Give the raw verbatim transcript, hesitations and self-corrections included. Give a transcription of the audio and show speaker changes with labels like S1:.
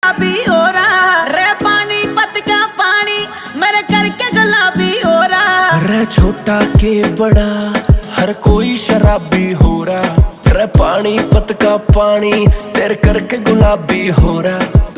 S1: गुलाबी हो रहा रे, पानी पत का पानी मेरे करके गुलाबी हो रहा
S2: रे, छोटा के बड़ा हर कोई शराबी हो रहा रे, पानी पत का पानी तेरे करके गुलाबी हो रहा।